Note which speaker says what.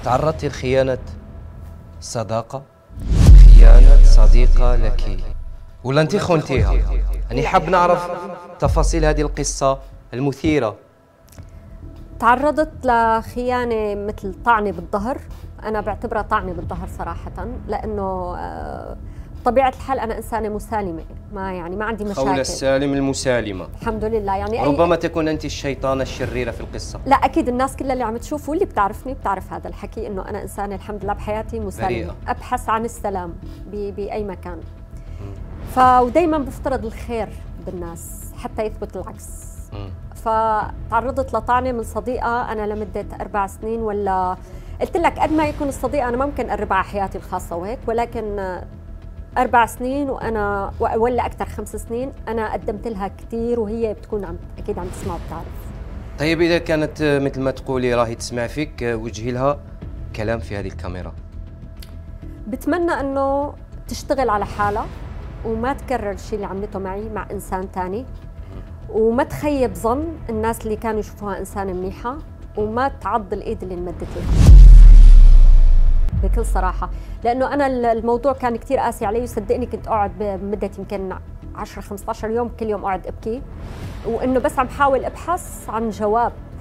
Speaker 1: تعرضتي لخيانة صداقة؟ خيانة صديقة لك ولا أنت خنتيها؟ يعني حاب نعرف تفاصيل هذه القصة المثيرة.
Speaker 2: تعرضت لخيانة مثل طعنة بالظهر. أنا بعتبرها طعنة بالظهر صراحة، لأنه طبيعة الحال أنا إنسانة مسالمة، ما عندي مشاكل.
Speaker 1: قول السالم المسالمة.
Speaker 2: الحمد لله. يعني
Speaker 1: ربما تكون أنت الشيطانة الشريرة في القصة.
Speaker 2: لا أكيد، الناس كلها اللي عم تشوف واللي بتعرفني بتعرف هذا الحكي، إنه أنا إنسانة الحمد لله بحياتي مسالمة بريئة. أبحث عن السلام بأي مكان. ودايما بفترض الخير بالناس حتى يثبت العكس. فتعرضت لطعنة من صديقة أنا لمدة 4 سنين، ولا قلت لك قد ما يكون الصديقة أنا ممكن أقربها على حياتي الخاصة وهيك، ولكن 4 سنين وأنا ولا أكثر 5 سنين أنا قدمت لها كثير، وهي بتكون أكيد عم تسمع وبتعرف.
Speaker 1: طيب إذا كانت مثل ما تقولي راهي تسمع فيك، وجهي لها كلام في هذه الكاميرا.
Speaker 2: بتمنى إنه تشتغل على حالها وما تكرر الشيء اللي عملته معي مع إنسان ثاني، وما تخيب ظن الناس اللي كانوا يشوفوها إنسانة منيحة، وما تعض الإيد اللي انمدت لها بكل صراحة. لأنه أنا الموضوع كان كتير قاسي علي، وصدقني كنت أقعد بمدة يمكن 10-15 يوم كل يوم أقعد أبكي، وإنه بس عم حاول أبحث عن جواب